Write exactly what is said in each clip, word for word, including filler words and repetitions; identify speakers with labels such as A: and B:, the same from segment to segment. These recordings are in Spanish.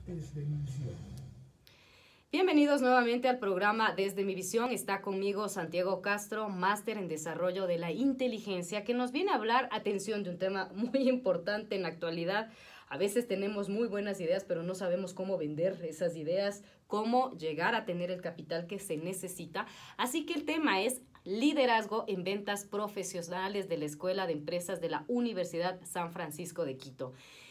A: Desde mi visión.
B: Bienvenidos nuevamente al programa Desde mi visión. Está conmigo Santiago Castro, máster en desarrollo de la inteligencia, que nos viene a hablar, atención, de un tema muy importante en la actualidad. A veces tenemos muy buenas ideas, pero no sabemos cómo vender esas ideas, cómo llegar a tener el capital que se necesita. Así que el tema es liderazgo en ventas profesionales de la Escuela de Empresas de la Universidad San Francisco de Quito.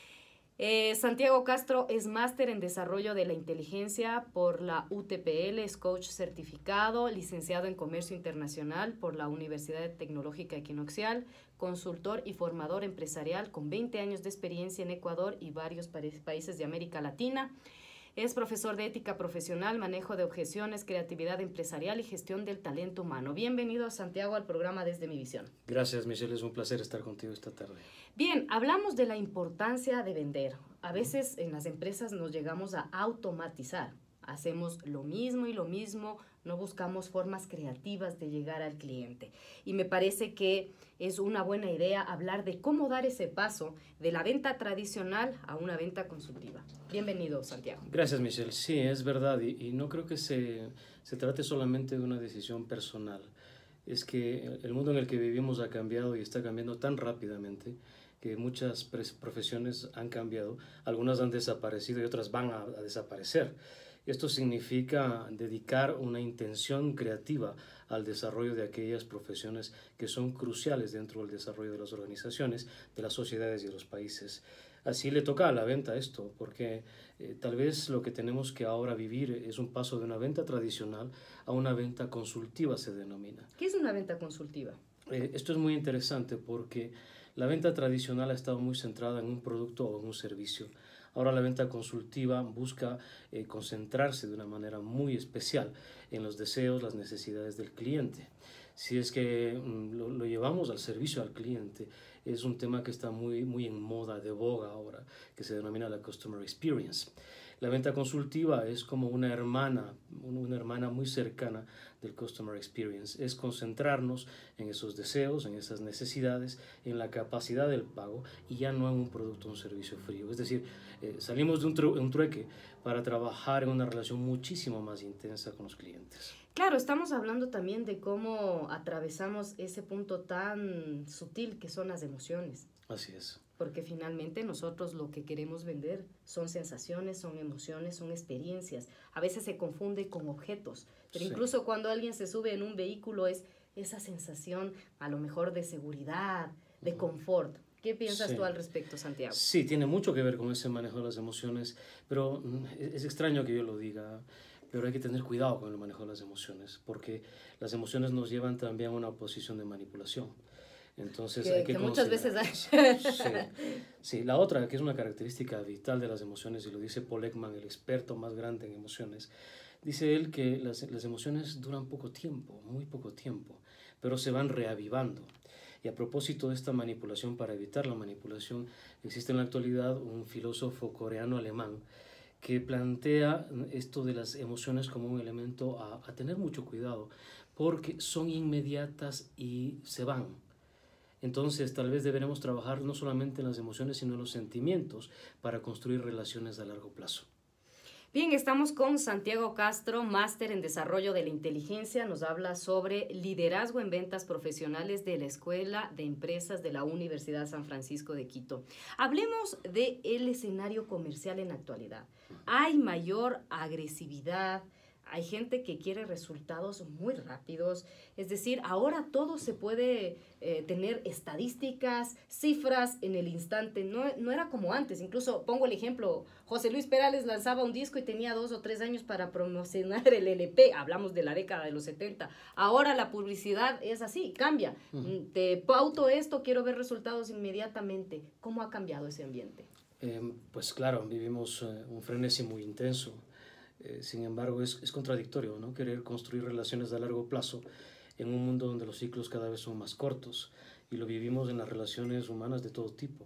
B: Eh, Santiago Castro es máster en desarrollo de la inteligencia por la U T P L, es coach certificado, licenciado en comercio internacional por la Universidad Tecnológica Equinoccial, consultor y formador empresarial con veinte años de experiencia en Ecuador y varios países de América Latina. Es profesor de ética profesional, manejo de objeciones, creatividad empresarial y gestión del talento humano. Bienvenido, Santiago, al programa Desde mi visión.
C: Gracias, Michelle. Es un placer estar contigo esta tarde.
B: Bien, hablamos de la importancia de vender. A veces en las empresas nos llegamos a automatizar. Hacemos lo mismo y lo mismo, no buscamos formas creativas de llegar al cliente. Y me parece que es una buena idea hablar de cómo dar ese paso de la venta tradicional a una venta consultiva. Bienvenido, Santiago.
C: Gracias, Michelle. Sí, es verdad. Y, y no creo que se, se trate solamente de una decisión personal. Es que el mundo en el que vivimos ha cambiado y está cambiando tan rápidamente que muchas profesiones han cambiado. Algunas han desaparecido y otras van a, a desaparecer. Esto significa dedicar una intención creativa al desarrollo de aquellas profesiones que son cruciales dentro del desarrollo de las organizaciones, de las sociedades y de los países. Así le toca a la venta esto, porque eh, tal vez lo que tenemos que ahora vivir es un paso de una venta tradicional a una venta consultiva, se denomina.
B: ¿Qué es una venta consultiva?
C: Eh, esto es muy interesante porque la venta tradicional ha estado muy centrada en un producto o en un servicio. Ahora la venta consultiva busca eh, concentrarse de una manera muy especial en los deseos, las necesidades del cliente. Si es que mm, lo, lo llevamos al servicio al cliente, es un tema que está muy, muy en moda, de boga ahora, que se denomina la Customer Experience. La venta consultiva es como una hermana, una hermana muy cercana del Customer Experience. Es concentrarnos en esos deseos, en esas necesidades, en la capacidad del pago y ya no en un producto o un servicio frío. Es decir, eh, salimos de un, tru un trueque para trabajar en una relación muchísimo más intensa con los clientes.
B: Claro, estamos hablando también de cómo atravesamos ese punto tan sutil que son las emociones.
C: Así es.
B: Porque finalmente nosotros lo que queremos vender son sensaciones, son emociones, son experiencias. A veces se confunde con objetos, pero sí. Incluso cuando alguien se sube en un vehículo es esa sensación a lo mejor de seguridad, de uh-huh. confort. ¿Qué piensas sí. tú al respecto, Santiago?
C: Sí, tiene mucho que ver con ese manejo de las emociones, pero es extraño que yo lo diga, pero hay que tener cuidado con el manejo de las emociones, porque las emociones nos llevan también a una posición de manipulación. Entonces
B: que,
C: hay que,
B: que muchas veces hay.
C: Sí, sí, la otra, que es una característica vital de las emociones, y lo dice Paul Ekman, el experto más grande en emociones, dice él que las, las emociones duran poco tiempo, muy poco tiempo, pero se van reavivando. Y a propósito de esta manipulación, para evitar la manipulación, existe en la actualidad un filósofo coreano-alemán que plantea esto de las emociones como un elemento a, a tener mucho cuidado, porque son inmediatas y se van. Entonces, tal vez deberemos trabajar no solamente en las emociones, sino en los sentimientos para construir relaciones a largo plazo.
B: Bien, estamos con Santiago Castro, máster en desarrollo de la inteligencia. Nos habla sobre liderazgo en ventas profesionales de la Escuela de Empresas de la Universidad San Francisco de Quito. Hablemos del escenario comercial en la actualidad. Hay mayor agresividad. Hay gente que quiere resultados muy rápidos, es decir, ahora todo se puede eh, tener estadísticas, cifras en el instante, no, no era como antes. Incluso pongo el ejemplo, José Luis Perales lanzaba un disco y tenía dos o tres años para promocionar el L P, hablamos de la década de los setenta, ahora la publicidad es así, cambia, uh-huh. Te pauto esto, quiero ver resultados inmediatamente. ¿Cómo ha cambiado ese ambiente?
C: Eh, pues claro, vivimos eh, un frenesí muy intenso. Eh, sin embargo, es, es contradictorio, ¿no? Querer construir relaciones a largo plazo en un mundo donde los ciclos cada vez son más cortos, y lo vivimos en las relaciones humanas de todo tipo.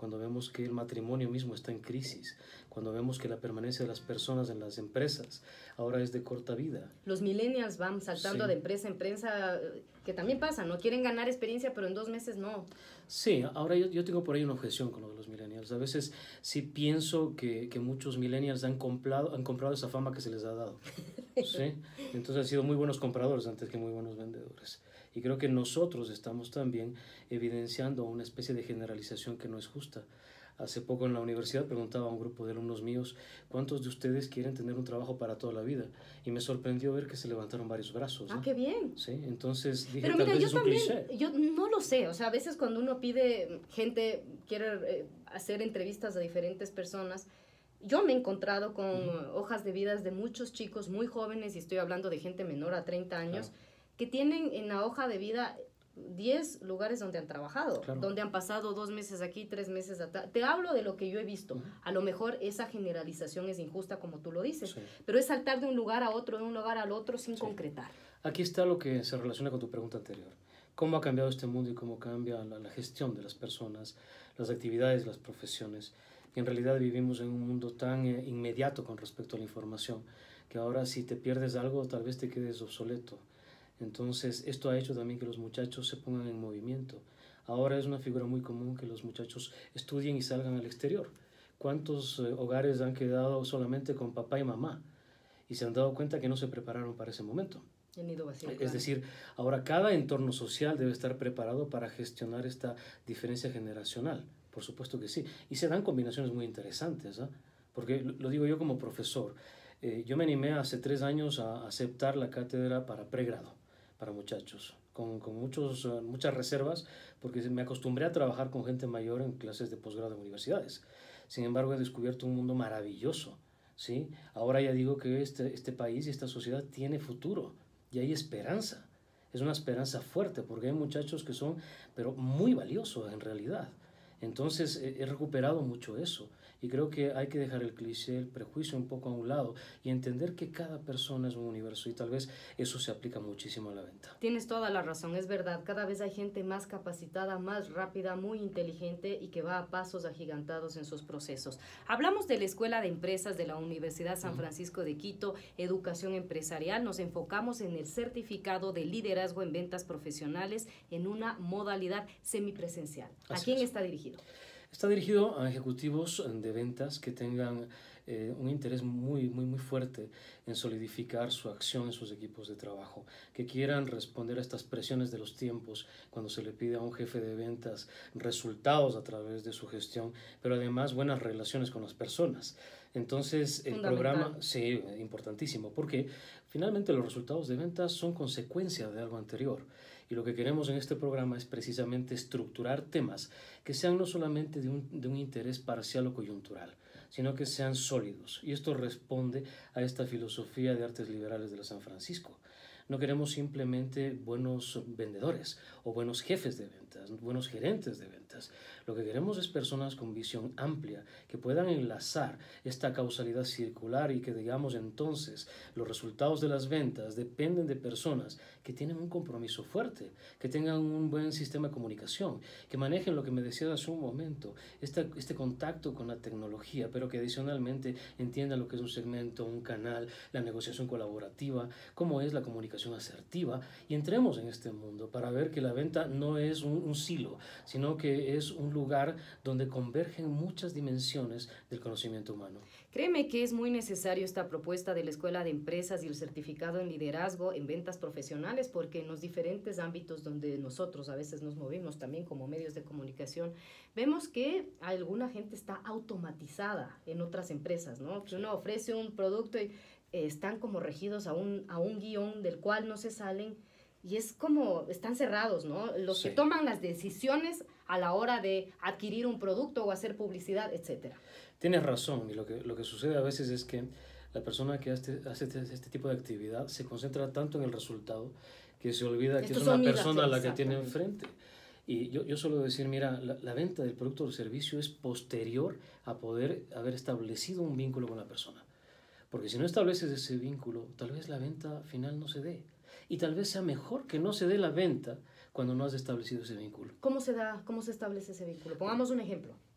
C: cuando vemos que el matrimonio mismo está en crisis, cuando vemos que la permanencia de las personas en las empresas ahora es de corta vida.
B: Los millennials van saltando
C: Sí.
B: de empresa en empresa, que también pasa, ¿no? Quieren ganar experiencia, pero en dos meses no.
C: Sí, ahora yo, yo tengo por ahí una objeción con lo de los millennials. A veces sí pienso que, que muchos millennials han comprado, han comprado esa fama que se les ha dado. ¿Sí? Entonces han sido muy buenos compradores antes que muy buenos vendedores. Y creo que nosotros estamos también evidenciando una especie de generalización que no es justa. Hace poco en la universidad preguntaba a un grupo de alumnos míos cuántos de ustedes quieren tener un trabajo para toda la vida. Y me sorprendió ver que se levantaron varios brazos.
B: Ah,
C: ¿eh?
B: qué bien.
C: Sí, entonces dije,
B: Pero
C: tal
B: mira,
C: vez
B: yo
C: es un
B: también,
C: cliché.
B: yo no lo sé, o sea, a veces cuando uno pide, gente quiere eh, hacer entrevistas a diferentes personas, yo me he encontrado con uh-huh. hojas de vidas de muchos chicos muy jóvenes, y estoy hablando de gente menor a treinta años, claro. que tienen en la hoja de vida diez lugares donde han trabajado, claro. donde han pasado dos meses aquí, tres meses acá. Te hablo de lo que yo he visto. Uh-huh. A lo mejor esa generalización es injusta, como tú lo dices, sí. pero es saltar de un lugar a otro, de un lugar al otro sin sí. concretar.
C: Aquí está lo que se relaciona con tu pregunta anterior. ¿Cómo ha cambiado este mundo y cómo cambia la, la gestión de las personas, las actividades, las profesiones? Que en realidad vivimos en un mundo tan eh, inmediato con respecto a la información, que ahora si te pierdes algo, tal vez te quedes obsoleto. Entonces, esto ha hecho también que los muchachos se pongan en movimiento. Ahora es una figura muy común que los muchachos estudien y salgan al exterior. ¿Cuántos eh, hogares han quedado solamente con papá y mamá? Y se han dado cuenta que no se prepararon para ese momento.
B: El nido vacío,
C: es
B: claro.
C: decir, ahora cada entorno social debe estar preparado para gestionar esta diferencia generacional. Por supuesto que sí. Y se dan combinaciones muy interesantes, ¿eh? Porque lo, lo digo yo como profesor. Eh, yo me animé hace tres años a aceptar la cátedra para pregrado, para muchachos, con, con muchos, uh, muchas reservas, porque me acostumbré a trabajar con gente mayor en clases de posgrado en universidades. Sin embargo, he descubierto un mundo maravilloso, ¿sí? Ahora ya digo que este, este país y esta sociedad tiene futuro y hay esperanza. Es una esperanza fuerte porque hay muchachos que son, pero muy valiosos en realidad. Entonces eh, he recuperado mucho eso y creo que hay que dejar el cliché, el prejuicio un poco a un lado y entender que cada persona es un universo y tal vez eso se aplica muchísimo a la venta.
B: Tienes toda la razón, es verdad, cada vez hay gente más capacitada, más rápida, muy inteligente y que va a pasos agigantados en sus procesos. Hablamos de la Escuela de Empresas de la Universidad San Francisco de Quito, Educación Empresarial, nos enfocamos en el certificado de liderazgo en ventas profesionales en una modalidad semipresencial. ¿A quién está dirigido?
C: Está dirigido a ejecutivos de ventas que tengan eh, un interés muy, muy, muy fuerte en solidificar su acción en sus equipos de trabajo, que quieran responder a estas presiones de los tiempos cuando se le pide a un jefe de ventas resultados a través de su gestión, pero además buenas relaciones con las personas. Entonces, el programa, sí, importantísimo, porque finalmente los resultados de ventas son consecuencia de algo anterior. Y lo que queremos en este programa es precisamente estructurar temas que sean no solamente de un, de un interés parcial o coyuntural, sino que sean sólidos. Y esto responde a esta filosofía de artes liberales de la San Francisco. No queremos simplemente buenos vendedores o buenos jefes de ventas, buenos gerentes de ventas. Lo que queremos es personas con visión amplia que puedan enlazar esta causalidad circular y que digamos entonces los resultados de las ventas dependen de personas que tienen un compromiso fuerte, que tengan un buen sistema de comunicación, que manejen lo que me decías hace un momento, este, este contacto con la tecnología, pero que adicionalmente entiendan lo que es un segmento, un canal, la negociación colaborativa, cómo es la comunicación asertiva, y entremos en este mundo para ver que la venta no es un, un silo, sino que es un lugar donde convergen muchas dimensiones del conocimiento humano.
B: Créeme que es muy necesario esta propuesta de la Escuela de Empresas y el certificado en liderazgo en ventas profesionales, porque en los diferentes ámbitos donde nosotros a veces nos movimos también como medios de comunicación, vemos que alguna gente está automatizada en otras empresas, ¿no? Que uno ofrece un producto y eh, están como regidos a un, a un guión del cual no se salen. Y es como, están cerrados, ¿no? Los sí. que toman las decisiones a la hora de adquirir un producto o hacer publicidad, etcétera.
C: Tienes razón, y lo que, lo que sucede a veces es que la persona que hace, hace este, este tipo de actividad se concentra tanto en el resultado que se olvida Estos que es una persona a la que tiene enfrente. Y yo, yo suelo decir, mira, la, la venta del producto o servicio es posterior a poder haber establecido un vínculo con la persona. Porque si no estableces ese vínculo, tal vez la venta final no se dé. Y tal vez sea mejor que no se dé la venta cuando no has establecido ese vínculo.
B: ¿Cómo se da, cómo se establece ese vínculo? Pongamos un ejemplo.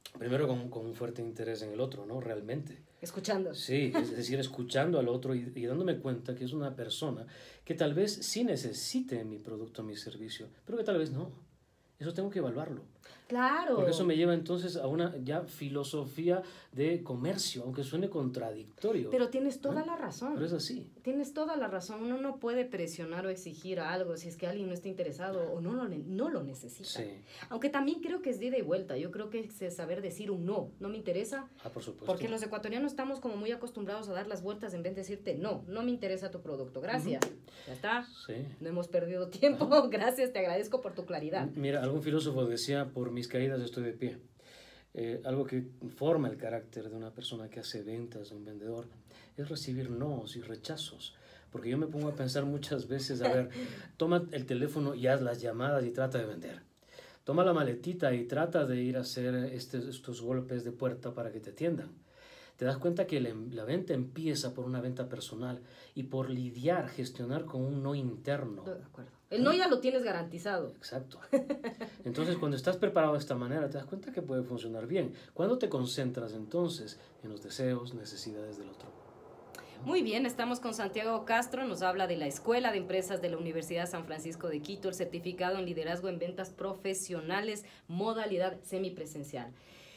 C: Primero con, con un fuerte interés en el otro, ¿no? Realmente.
B: Escuchando.
C: Sí, es decir, escuchando al otro y, y dándome cuenta que es una persona que tal vez sí necesite mi producto, mi servicio, pero que tal vez no. Eso tengo que evaluarlo.
B: Claro.
C: Porque eso me lleva entonces a una ya filosofía de comercio, aunque suene contradictorio.
B: Pero tienes toda
C: ¿no?
B: la razón.
C: Pero es así.
B: Tienes toda la razón. Uno no puede presionar o exigir algo si es que alguien no está interesado o no lo, no lo necesita.
C: Sí.
B: Aunque también creo que es de ida y vuelta. Yo creo que es saber decir un no. No me interesa.
C: Ah, por supuesto.
B: Porque los ecuatorianos estamos como muy acostumbrados a dar las vueltas en vez de decirte no, no me interesa tu producto. Gracias. Uh-huh. Ya está.
C: Sí.
B: No hemos perdido tiempo. Uh-huh. Gracias, te agradezco por tu claridad.
C: Mira, algún filósofo decía, por mis caídas estoy de pie. Eh, algo que forma el carácter de una persona que hace ventas, de un vendedor, es recibir no's y rechazos. Porque yo me pongo a pensar muchas veces, a ver, toma el teléfono y haz las llamadas y trata de vender. Toma la maletita y trata de ir a hacer este, estos golpes de puerta para que te atiendan. Te das cuenta que la, la venta empieza por una venta personal y por lidiar, gestionar con un no interno.
B: De acuerdo. El no ya lo tienes garantizado.
C: Exacto. Entonces, cuando estás preparado de esta manera, te das cuenta que puede funcionar bien. Cuando te concentras entonces en los deseos, necesidades del otro.
B: Muy bien, estamos con Santiago Castro, nos habla de la Escuela de Empresas de la Universidad San Francisco de Quito, el certificado en liderazgo en ventas profesionales, modalidad semipresencial.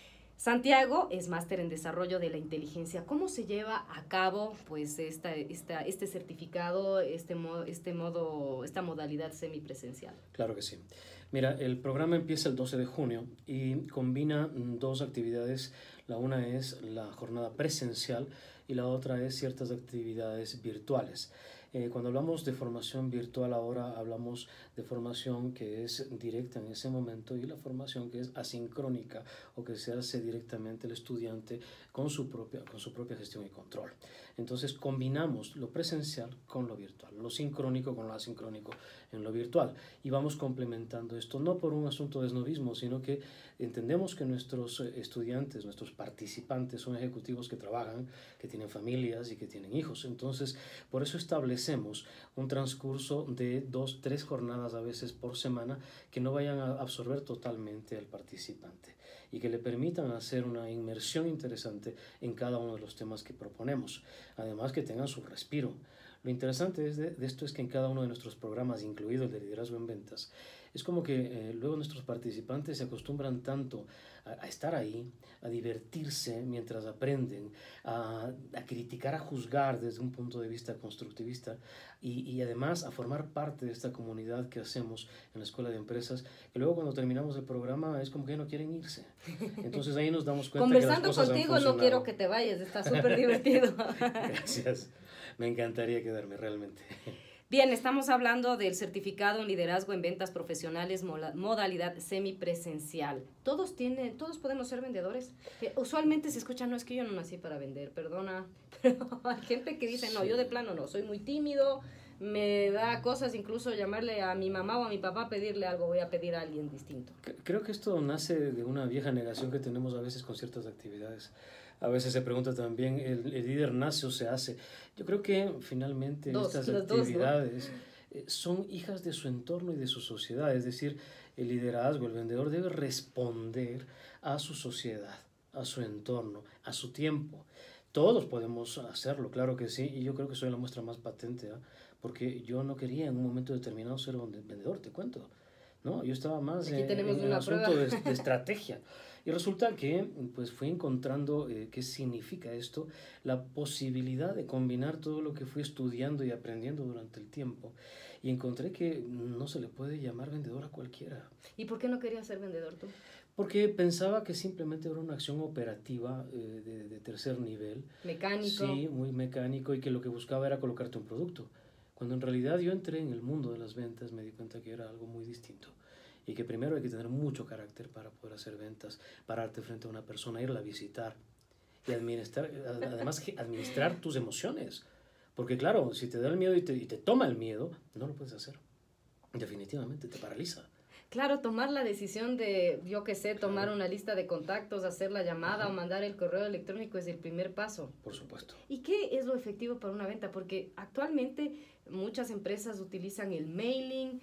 B: Santiago es máster en desarrollo de la inteligencia. ¿Cómo se lleva a cabo pues esta, esta, este certificado, este, mo, este modo, esta modalidad semipresencial?
C: Claro que sí. Mira, el programa empieza el doce de junio y combina dos actividades. La una es la jornada presencial y la otra es ciertas actividades virtuales. Eh, cuando hablamos de formación virtual ahora hablamos de formación que es directa en ese momento y la formación que es asincrónica o que se hace directamente el estudiante con su propia, con su propia gestión y control. Entonces combinamos lo presencial con lo virtual, lo sincrónico con lo asincrónico en lo virtual y vamos complementando esto no por un asunto de esnovismo, sino que entendemos que nuestros estudiantes, nuestros participantes son ejecutivos que trabajan, que tienen familias y que tienen hijos. Entonces, por eso establecemos un transcurso de dos, tres jornadas a veces por semana que no vayan a absorber totalmente al participante y que le permitan hacer una inmersión interesante en cada uno de los temas que proponemos. Además, que tengan su respiro. Lo interesante de, de esto es que en cada uno de nuestros programas, incluido el de liderazgo en ventas, es como que eh, luego nuestros participantes se acostumbran tanto a, a estar ahí, a divertirse mientras aprenden, a, a criticar, a juzgar desde un punto de vista constructivista y, y además a formar parte de esta comunidad que hacemos en la Escuela de Empresas, que luego cuando terminamos el programa es como que no quieren irse. Entonces ahí nos damos cuenta
B: Conversando
C: que las cosas
B: contigo
C: han
B: no quiero que te vayas, está súper divertido.
C: Gracias, me encantaría quedarme realmente.
B: Bien, estamos hablando del certificado en liderazgo en ventas profesionales modalidad semipresencial. Todos tienen, todos podemos ser vendedores. Eh, usualmente se escucha, no, es que yo no nací para vender, perdona, pero hay gente que dice, no, yo de plano no, soy muy tímido, me da cosas incluso llamarle a mi mamá o a mi papá, pedirle algo, voy a pedir a alguien distinto.
C: Creo que esto nace de una vieja negación que tenemos a veces con ciertas actividades. A veces se pregunta también, ¿el, el líder nace o se hace? Yo creo que finalmente dos, estas actividades dos, ¿no? son hijas de su entorno y de su sociedad. Es decir, el liderazgo, el vendedor debe responder a su sociedad, a su entorno, a su tiempo. Todos podemos hacerlo, claro que sí, y yo creo que soy la muestra más patente, ¿eh? Porque yo no quería en un momento determinado ser un vendedor, te cuento. No, yo estaba más
B: Aquí
C: en, en el
B: una
C: asunto de, de estrategia. Y resulta que pues fui encontrando eh, qué significa esto, la posibilidad de combinar todo lo que fui estudiando y aprendiendo durante el tiempo. Y encontré que no se le puede llamar vendedor a cualquiera.
B: ¿Y por qué no querías ser vendedor tú?
C: Porque pensaba que simplemente era una acción operativa eh, de, de tercer nivel.
B: Mecánico.
C: Sí, muy mecánico, y que lo que buscaba era colocarte un producto. Cuando en realidad yo entré en el mundo de las ventas, me di cuenta que era algo muy distinto. Y que primero hay que tener mucho carácter para poder hacer ventas, pararte frente a una persona, irla a visitar y administrar, además administrar tus emociones. Porque claro, si te da el miedo y te, y te toma el miedo, no lo puedes hacer. Definitivamente te paraliza.
B: Claro, tomar la decisión de, yo qué sé, tomar claro. una lista de contactos, hacer la llamada Ajá. o mandar el correo electrónico es el primer paso.
C: Por supuesto.
B: ¿Y qué es lo efectivo para una venta? Porque actualmente muchas empresas utilizan el mailing.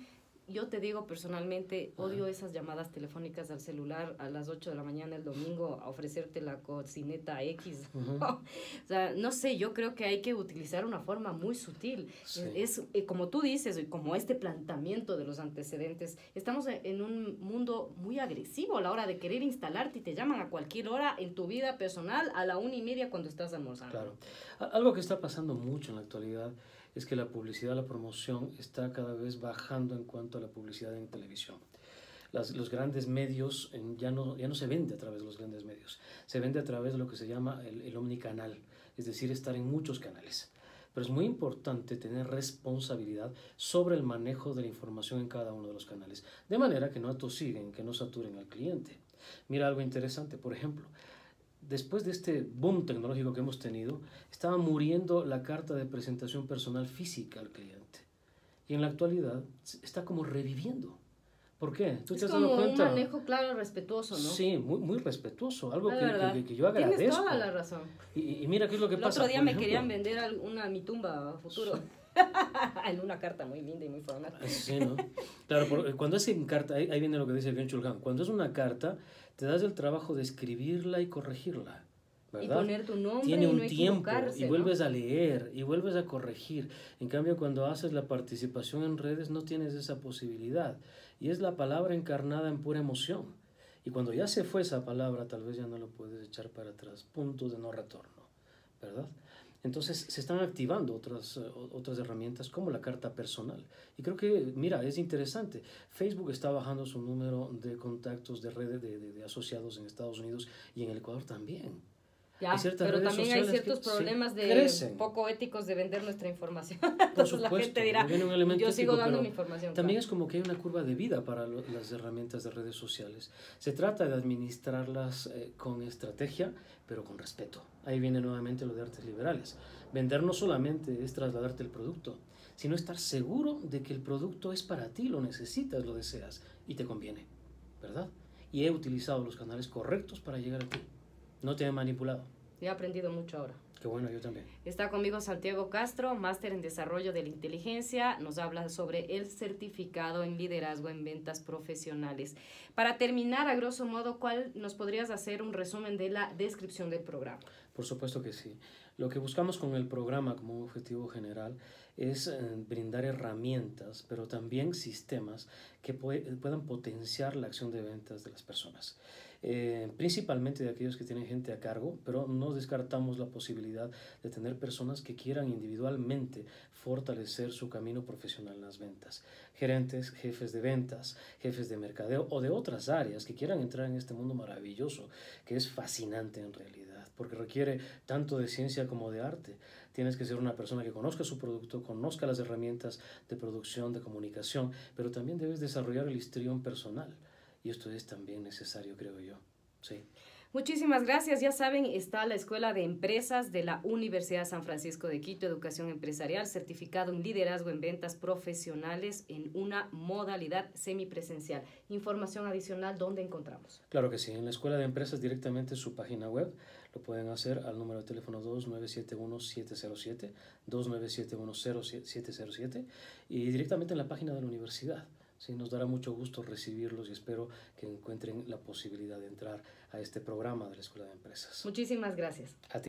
B: yo te digo personalmente, odio esas llamadas telefónicas al celular a las ocho de la mañana el domingo a ofrecerte la cocineta X. Uh-huh. O sea, no sé, yo creo que hay que utilizar una forma muy sutil. Sí. Es, es como tú dices, como este planteamiento de los antecedentes, estamos en un mundo muy agresivo a la hora de querer instalarte y te llaman a cualquier hora en tu vida personal a la una y media cuando estás almorzando.
C: Claro. Algo que está pasando mucho en la actualidad es que la publicidad, la promoción está cada vez bajando en cuanto a la publicidad en televisión. Las, los grandes medios en, ya, no, ya no se vende a través de los grandes medios, se vende a través de lo que se llama el, el omnicanal, es decir, estar en muchos canales. Pero es muy importante tener responsabilidad sobre el manejo de la información en cada uno de los canales, de manera que no atosiguen, que no saturen al cliente. Mira algo interesante, por ejemplo, después de este boom tecnológico que hemos tenido, estaba muriendo la carta de presentación personal física al cliente. Y en la actualidad está como reviviendo. ¿Por qué?
B: ¿Tú te has dado cuenta? Es como un manejo claro, respetuoso, ¿no?
C: Sí, muy, muy respetuoso. Algo que, que, que yo agradezco.
B: Tienes toda la razón.
C: Y, y mira qué es lo que
B: El
C: pasa.
B: El otro día me ejemplo, querían vender una mi tumba a futuro. Sí. En una carta muy linda y muy formal.
C: Sí, ¿no? Claro, por, cuando es en carta, ahí, ahí viene lo que dice Bien Chulhan. Cuando es una carta, te das el trabajo de escribirla y corregirla, ¿verdad?
B: Y poner tu nombre.
C: Tiene un
B: y no
C: tiempo y vuelves
B: ¿no?
C: a leer y vuelves a corregir. En cambio, cuando haces la participación en redes no tienes esa posibilidad. Y es la palabra encarnada en pura emoción. Y cuando ya se fue esa palabra, tal vez ya no lo puedes echar para atrás. Punto de no retorno, ¿verdad? Entonces se están activando otras, uh, otras herramientas como la carta personal. Y creo que, mira, es interesante. Facebook está bajando su número de contactos de redes de, de, de asociados en Estados Unidos y en el Ecuador también.
B: Ya, pero también hay ciertos problemas sí, de crecen. poco éticos de vender nuestra información. Entonces
C: Por supuesto,
B: la gente dirá,
C: un elemento
B: yo sigo
C: ético,
B: dando mi información.
C: También
B: claro.
C: es como que hay una curva de vida para lo, las herramientas de redes sociales. Se trata de administrarlas eh, con estrategia, pero con respeto. Ahí viene nuevamente lo de artes liberales. Vender no solamente es trasladarte el producto, sino estar seguro de que el producto es para ti, lo necesitas, lo deseas y te conviene, ¿verdad? Y he utilizado los canales correctos para llegar a ti. No te he manipulado.
B: He aprendido mucho ahora.
C: Qué bueno, yo también.
B: Está conmigo Santiago Castro, máster en desarrollo de la inteligencia. Nos habla sobre el certificado en liderazgo en ventas profesionales. Para terminar, a grosso modo, ¿cuál nos podrías hacer un resumen de la descripción del programa?
C: Por supuesto que sí. Lo que buscamos con el programa como objetivo general es eh, brindar herramientas, pero también sistemas que puede, puedan potenciar la acción de ventas de las personas. Eh, principalmente de aquellos que tienen gente a cargo, pero no descartamos la posibilidad de tener personas que quieran individualmente fortalecer su camino profesional en las ventas. Gerentes, jefes de ventas, jefes de mercadeo o de otras áreas que quieran entrar en este mundo maravilloso, que es fascinante en realidad, porque requiere tanto de ciencia como de arte. Tienes que ser una persona que conozca su producto, conozca las herramientas de producción, de comunicación, pero también debes desarrollar el histrión personal. Y esto es también necesario, creo yo. Sí.
B: Muchísimas gracias. Ya saben, está la Escuela de Empresas de la Universidad San Francisco de Quito, Educación Empresarial, certificado en liderazgo en ventas profesionales en una modalidad semipresencial. Información adicional, ¿dónde encontramos?
C: Claro que sí, en la Escuela de Empresas directamente en su página web. Lo pueden hacer al número de teléfono dos nueve siete uno siete cero siete, dos nueve siete uno cero siete cero siete y directamente en la página de la universidad. Sí, nos dará mucho gusto recibirlos y espero que encuentren la posibilidad de entrar a este programa de la Escuela de Empresas.
B: Muchísimas gracias.
C: A ti.